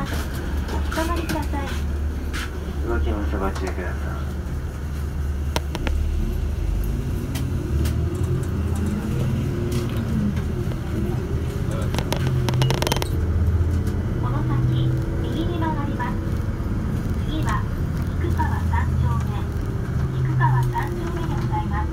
ます。お捕まりください。 動きます。ご注意ください。 この先、右に曲がります。次は菊川3丁目。菊川3丁目でございます。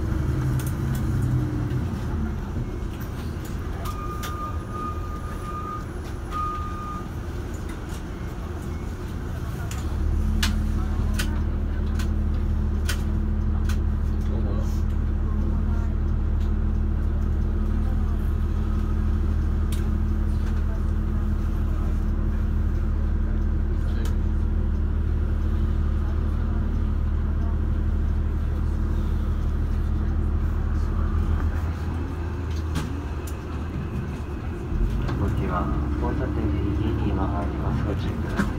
動きは交差点右に曲がります。ご注意ください。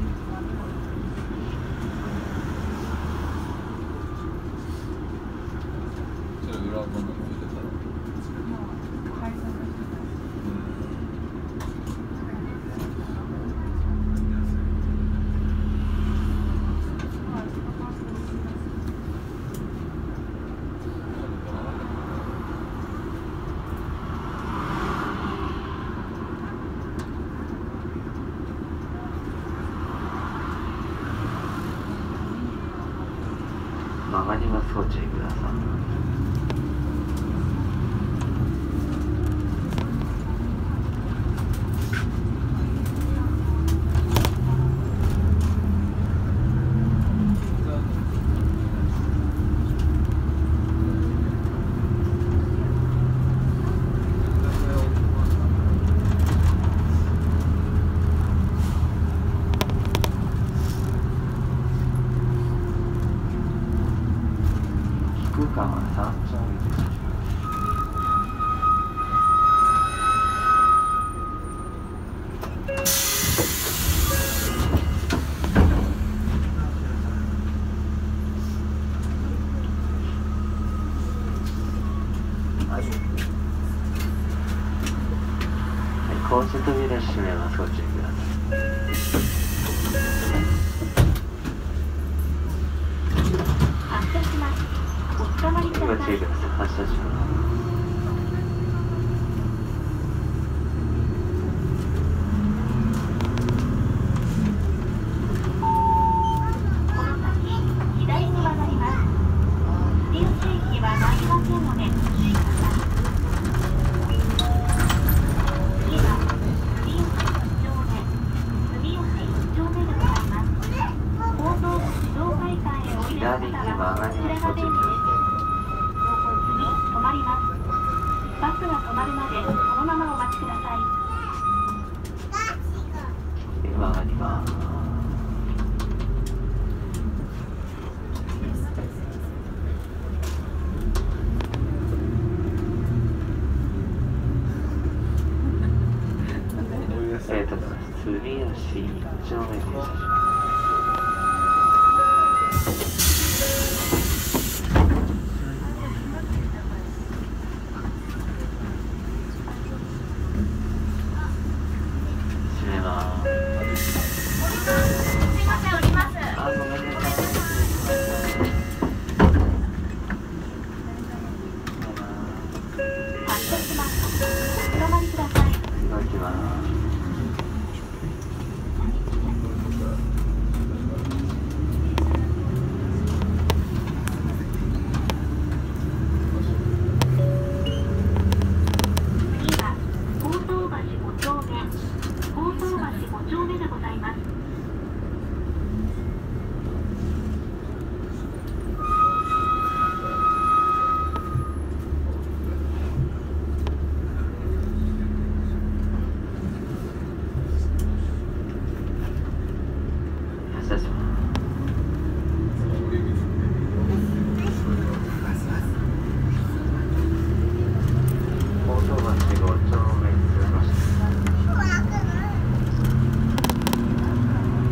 それ裏番号見てたら。 曲がります。ご注意ください。菊川3丁目です。はい、高速扉閉めます。ご注意ください。 発車します。お捕まりください。 ご注意ください。発車します。 この先、左に曲がります。住吉駅は参りませんのでご注意ください。次は住吉1丁目。住吉1丁目でございます。高等自動会館へおいでの方はこちらが出口です。次、止まります。バスが止まるまでそのままお待ちください。 曲がります。住吉1丁目停車します。閉めます。 すいません、降ります。 あ、ごめんなさい。 発車します。お捕まりください。 動きます。 次は高等橋5丁目。高等橋5丁目でございます。 発車します。高等橋5丁目に着きました。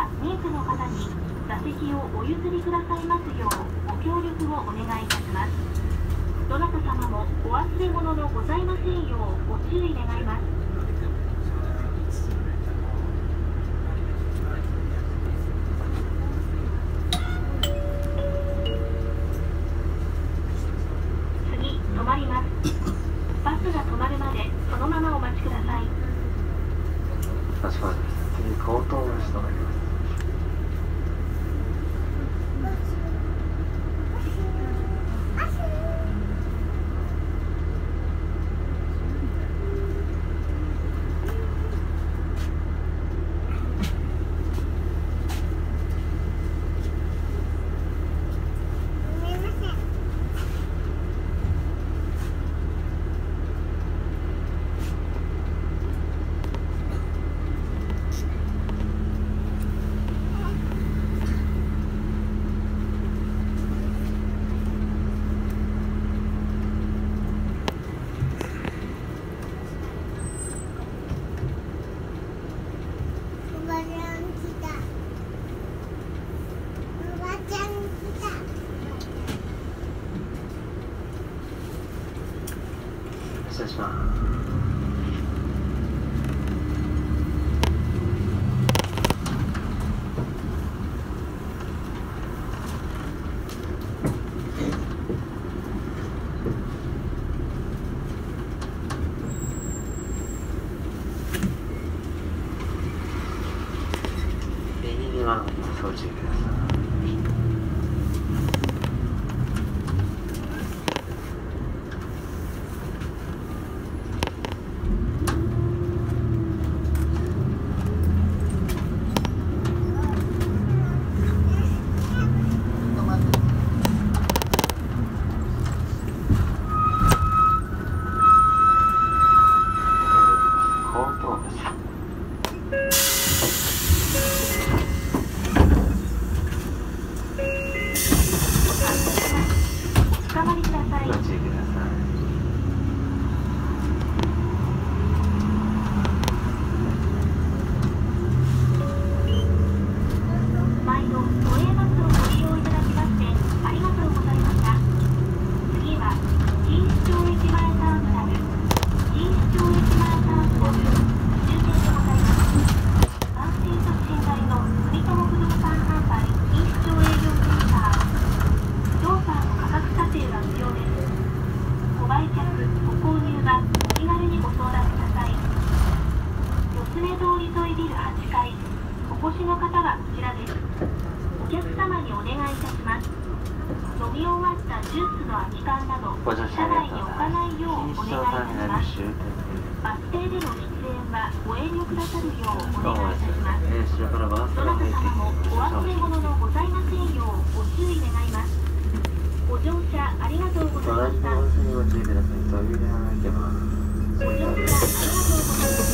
は妊婦の方に座席をお譲りくださいますようご協力をお願いいたします。どなた様もお忘れ物のございませんようご注意願います。次、止まります。バスが止まるまでそのままお待ちください。 かしこまりました。次、口頭無視となります。失礼します。右にはご注意ください。お越しの方はこちらです。お客様にお願いいたします。飲み終わったジュースの空き缶など車内に置かないようお願いいたします。バス停での喫煙はご遠慮くださるようお願いいたします。どなた様もお忘れ物のございませんようご注意願います。ご乗車ありがとうございました。ご乗車ありがとうございます。